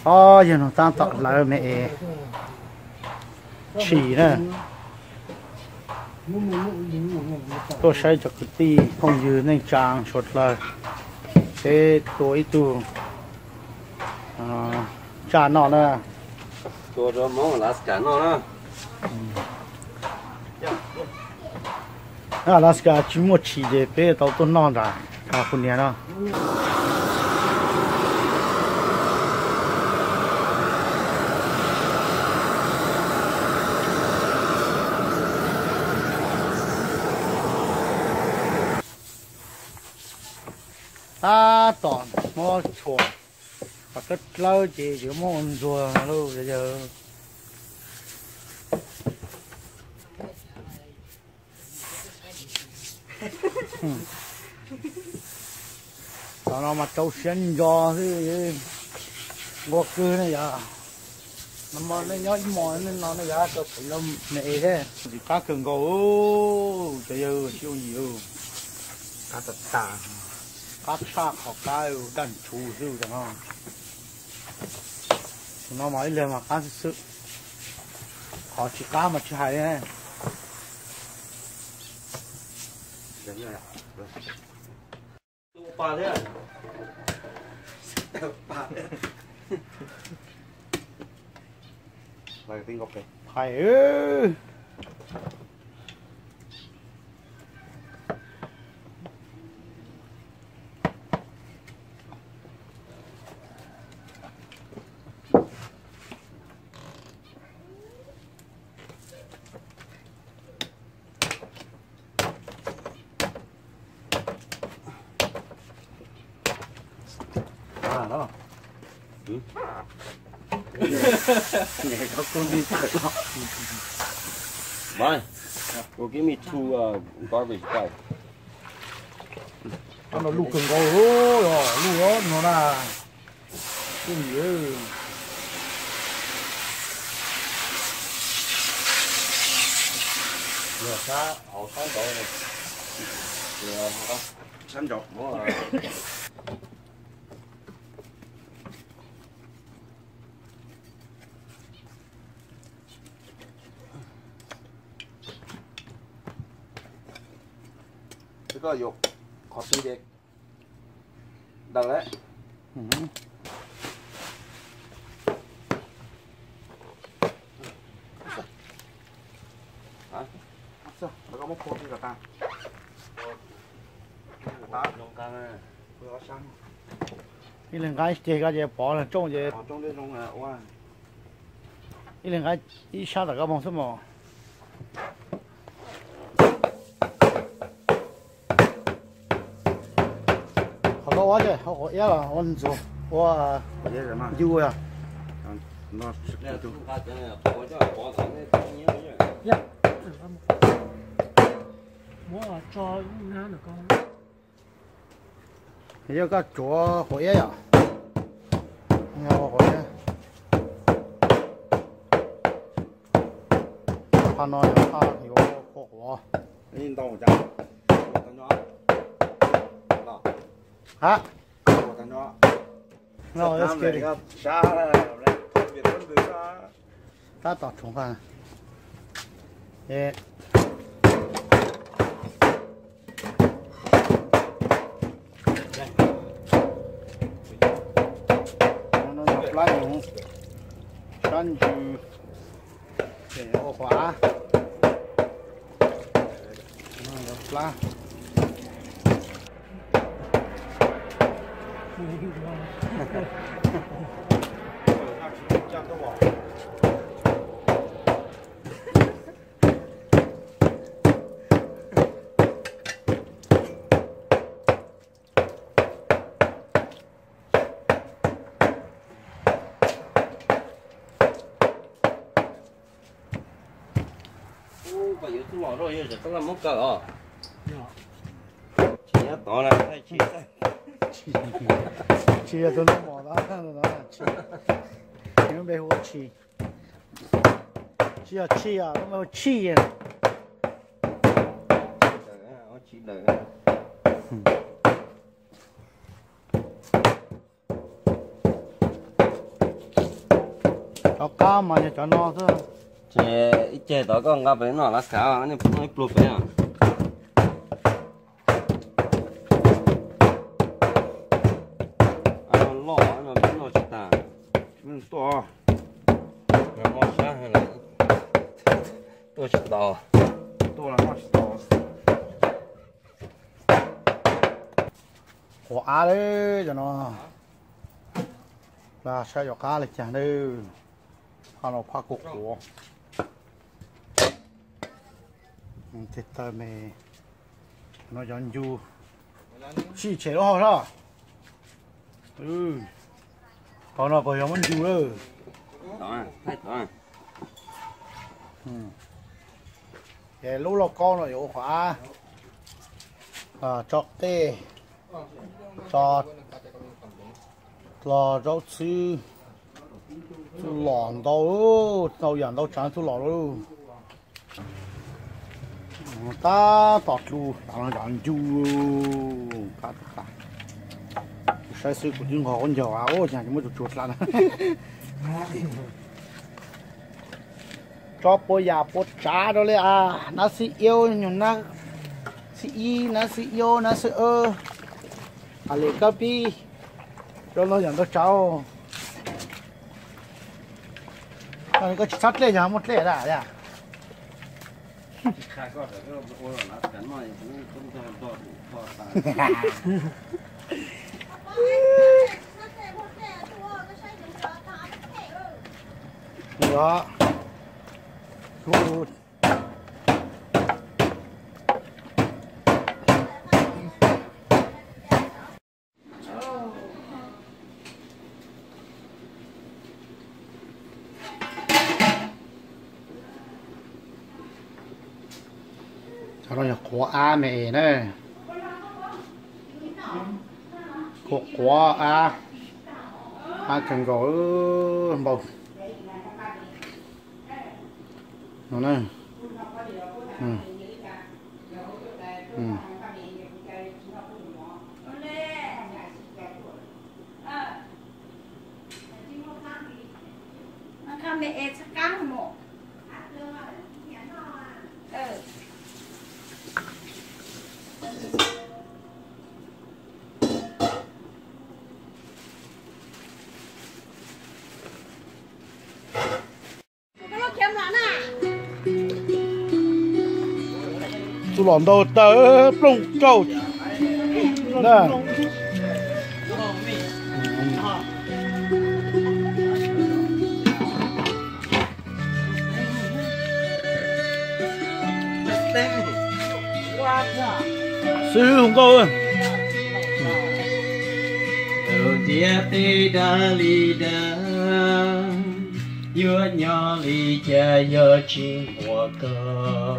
giờ nó tan tọt lại mẹ chỉ nè tôi sẽ cho cái tí không dư nên trang sốt lại thế tôi tu trà nọ nè tôi cho món là cả nó đó Alaska chỉ một chỉ để bé tao tôi non ra cả phần này đó ta toàn mua chuột và cất lâu chỉ chỉ mua rùa luôn bây giờ nó mà trâu xanh giò thì ngọt cư này giờ nó nhói mỏi nên nó giá cho phải làm này thế thì cá cường gỗ bây giờ siêu nhiều cá tật tà cá xác hoặc cá đàn chú siêu chẳng không nó mới lên mà cá sự họ chỉ cá mà chỉ hay đấy ba đấy lại tiếng gọc đấy hay ư đó nghe có con đi thật đó Bye. Well, give me two garbage bags. nó lục cường gấu rồi lục đó nó là cái gì ấy Rồi cá hậu sáng độ này. Rồi đó. Sánh dọc nữa là cái dục khó tí đi đằng đấy sao nó có một khối gì cả ta nông căng này vừa sáng cái lần cái gì cái gì bỏ là trông gì trong đây nông là oa cái lần cái ít sao là cái bông số một好多我这我也了我做我这什么有呀那是就我叫我咱们当年的呀，我找俺那个， 有个做火也呀你看我火也他那有他有火火你到我家我等着啊我等着那我要给你啥了特别特别啥他打重饭哎lá nhung山菊荷花有lá 把油脂往肉也是这个么个啊今天到了太气吃的都那么大看着呢吃你们别我吃只要吃呀那么气呀我起来 cho cá mà cho nó thôi chế đó con ngáp với nó là sao anh em nói plug vậy à anh lo anh biết nó chết ta mình to mà mò sáng hay là tôi chết to to là nó chết to quả đấy cho nó là sẽ cho cá lịch chẳng đây nó phá cục của thịt tơ mì nó dọn du chỉ chế đó hả còn nó còn giống du nữa đó đó cái lú lọc con rồi yếu khóa chọc tê cho lò rau sư lòn đâu đâu dàn đâu chán thu lò đâu ta tọt lu đang dọn du cả sai sư của chúng họ con giàu áo nhà chúng mới chuột lan cho bố già bố cha đóเลยnó sĩ yêu nhưng nó sĩ y nó sĩ yêu nó sĩ lấy cà phê cho nó dọn đó cháu nó có chặt lên nhà một lệ đã đấy khai có được cái ô là nó cắn này cũng to đó good cho nó quả mẹ này quả cần gỏi bầu nó này mẹ sẽ căng một tôi lỏng đầu tớ lông trâu nè sư không câu ơi đầu tiên tê đa lì đa yêu nhau lì cha yêu chim hoa cơ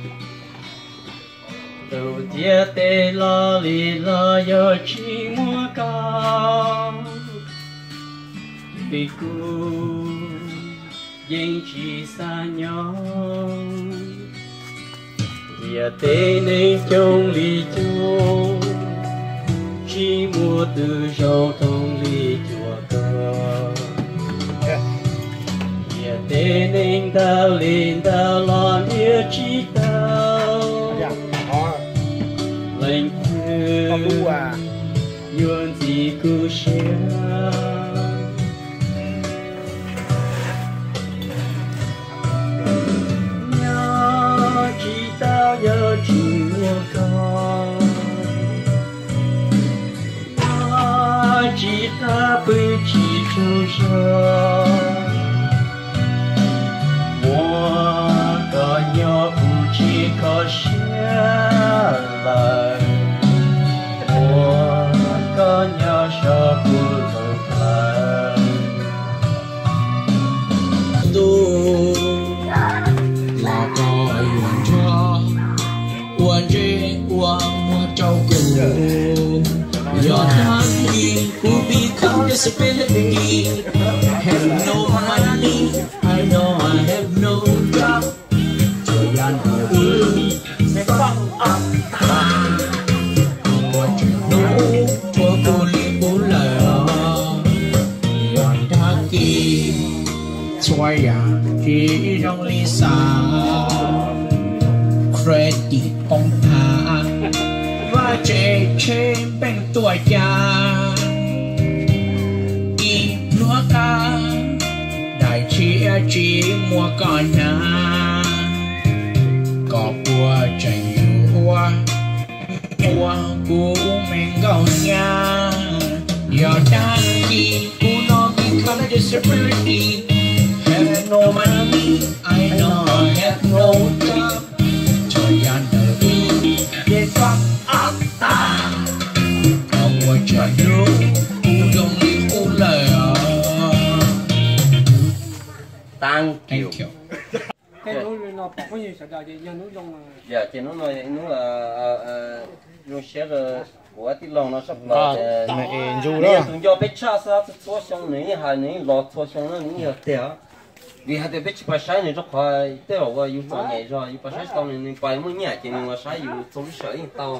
đầu tiên tê la lì la yêu chim hoa cơ vì cô yên chỉ xa nhau giờ tê nên trong lì chung chỉ mua từ giao thông lì chùa cơ giờ tê nên tao lên tao lo nhớ chỉ tao lệnh thương yuan gì cứ share tao nhớ chỉ mua con chỉ ta bởi chỉ trâu sơ mua có nhỏ cũng chỉ có xe lời mua có nhỏ sợ cũng thật lời your honey will become disability. Have no money, I know I have no job. Cho yan sẽ phăng up. What you know, cho cô li bố lờ. Yon đa kỳ, ช่วยที่โรงลิซ่าเครดิตของหาว่าเจเชเป็นตัวอย่างอีกพวกกันได้เชียร์จีมัวก่อนนะก็กลัวจะอยู่หัวกูไม่เงาหน้าอย่าดังดีกูนอนกินข้าว disability have no money I know I have no job จอยยันเดินthey fuck up ตาเอาไว้จะรู้กูยังมีกูเลย Thank you. cái núi nó bỏ cái gì sẽ đại gì nhân núi long là Dạ, chị nó nói nó là nó sẽ là của tí lòng nó sắp là mẹ dù nếu đó tụi cho biết cha sao cho xong này hay này lọt cho xong nó những tiền vì hai đứa biết phải sai này rất phải tới rồi yêu cho nhảy rồi yêu phải sai xong này phải muốn nhảy thì mình sai yêu trong sợ những tao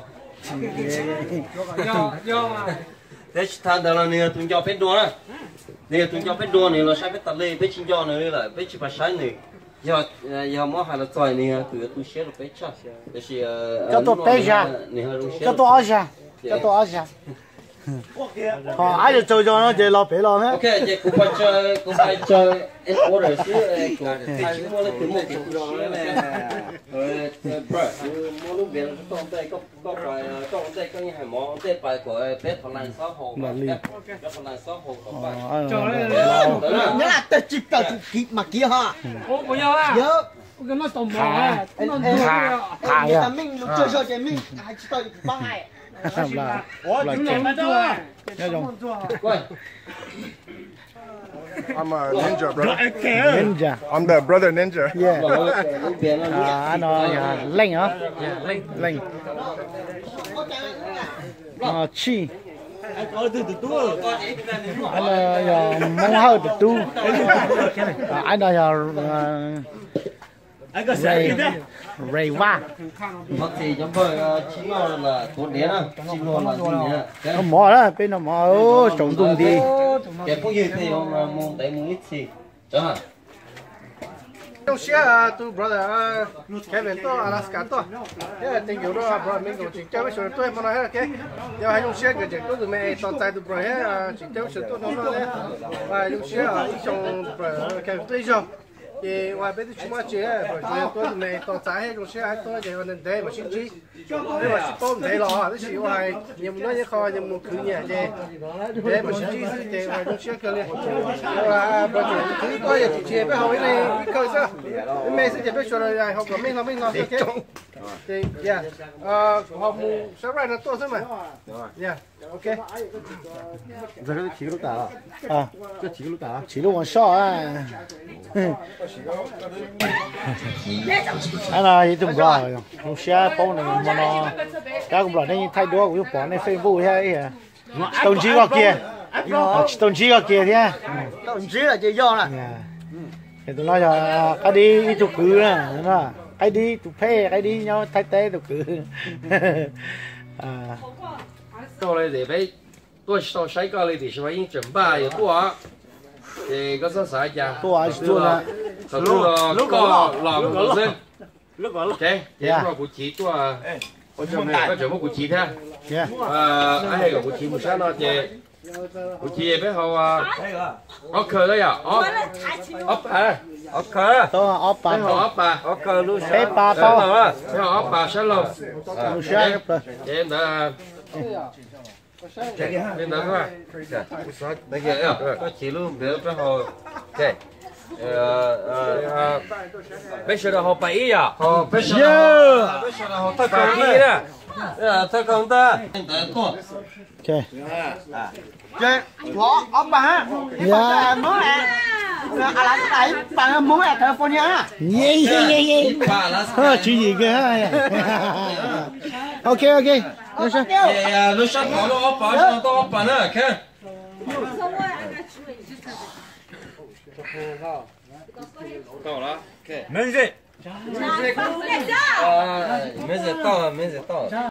do mà thế thằng đó là này tụi cho biết đua này tụi cho biết đua này là sai biết tập lên biết chinh cho này là biết phải sai này giờ mỗi hai là trời này tụi sẽ được biết cha để thì cho tôi bé ra cho tôi ăn ra cho tôi ăn ra ai được chơi cho nó chơi lo bé lo hết ok vậy cũng phải chơi in order chứ cũng phải mua lên từ một cái rồi này bro mua lúc về trong đây có phải trong đây có những hàng món đây phải của bé phần lan sáu hồ bé phần lan sáu hồ có phải nhớ là tao chụp tao mà kia ha ô bây giờ à nhớ cái nó tầm mò à nó thả người ta mình nó chơi chơi mình ai chỉ tao ba ngày là chúng nó mà chưa quay I'm a ninja, brother. ninja I'm the brother ninja. yeah lúc về nó nó lạnh hả lạnh chi anh là mong hơi được tu anh là rầy va bác sĩ cho tôi chín ngon là tốt đấy à chín ngon là gì nhá nó mỏ đó bên nó mỏ trồng tung đi cái phô gì thì ông muốn đấy muốn ít gì cho hả Don't share to brother Kevin to Alaska to. Yeah, thank you đó brother mình cũng chỉ cho với số tôi mà nói hết ok. Giờ hay don't share cái chuyện tôi mẹ toàn tại tụi brother chỉ cho với số tôi nó đấy. Và don't share ý trong brother Kevin tôi rồi. Thì ngoài bên chúng ta chỉ là tôi mẹ toàn tại hay don't share tôi thì mình để mà xin chi. Nếu mà tôi để lo cái gì ngoài nhưng nói như kho nhưng một thứ nhẹ chứ. Để mà xin chi thì ngoài don't share cái này. Là brother thứ tôi chỉ chia với hậu này coi sao. Mẹ sẽ biết cho rồi học của mình nói ok. Thì yeah, học mù sẽ ra nó tốt mà. Yeah, ok. giờ cái chỉ lúc cả à cái chỉ lúc cả chỉ lúc còn sợ à anh là gì tụi gà rồi không xe bao này mà nó các cũng bảo nên thay đổi của bỏ này Facebook hay đồng chí vào kia đồng chí vào kia thế đồng chí là chơi do là thì tôi nói là cái đi chụp cứ nè nó cái đi chụp phê cái đi nhau thay tế chụp cứ 到你哋俾都到洗過你哋是咪已經準備有多啊？誒，嗰陣時呀， 多還是多呢？ 就多個兩個先，OK，點個古詞多啊？我做乜古詞聽？哎個古詞冇聲咯，嘅古詞俾好啊！我佢都有，我爸。OK， 都係我爸， 我爸，OK，ลูกชาย俾爸包， 俾我爸先咯， ลูกชายไป點得？bên đó các bạn đây kìa có chỉ luôn để cái hồ ok bây giờ là hồ 7 à hồ bây giờ là hồ tất cả đi đó tất cả ta ok chơi bỏ ông bà mới nè là cái này bà muốn là California chuyện gì kia ok ok nó sắp bỏ nó ốp vào nó to ốp vào nữa kìa到了 OK 没事到了